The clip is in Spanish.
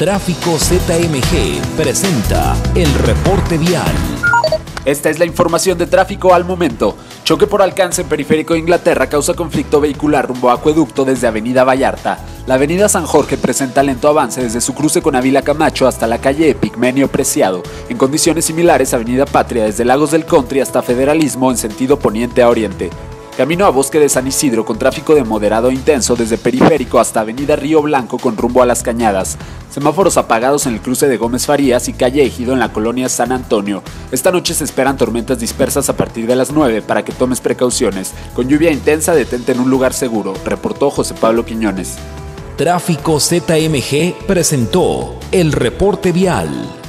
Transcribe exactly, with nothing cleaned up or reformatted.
Tráfico Z M G presenta el reporte vial. Esta es la información de tráfico al momento. Choque por alcance en Periférico de Inglaterra causa conflicto vehicular rumbo a Acueducto desde Avenida Vallarta. La Avenida San Jorge presenta lento avance desde su cruce con Ávila Camacho hasta la calle Epigmenio Preciado. En condiciones similares, Avenida Patria desde Lagos del Country hasta Federalismo en sentido poniente a oriente. Camino a Bosque de San Isidro con tráfico de moderado a intenso desde Periférico hasta Avenida Río Blanco con rumbo a Las Cañadas. Semáforos apagados en el cruce de Gómez Farías y calle Ejido en la colonia San Antonio. Esta noche se esperan tormentas dispersas a partir de las nueve para que tomes precauciones. Con lluvia intensa, detente en un lugar seguro, reportó José Pablo Quiñones. Tráfico Z M G presentó el reporte vial.